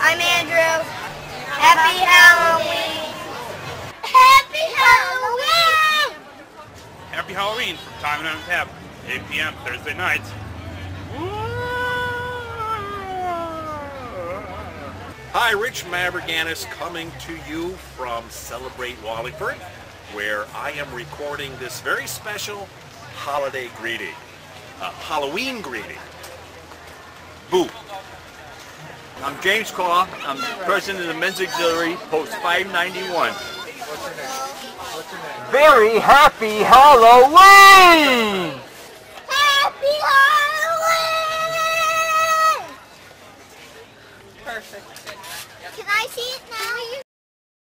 I'm Andrew. Happy Halloween. Happy Halloween. Happy Halloween from Time on Tap, 8 p.m. Thursday nights. Hi, Rich Maverganis coming to you from Celebrate Wallingford, where I am recording this very special holiday greeting, Halloween greeting. Boo! I'm James Carr. I'm president of the Men's Auxiliary, Post 591. What's your name? Very happy Halloween! Happy Halloween. Perfect. Can I see it?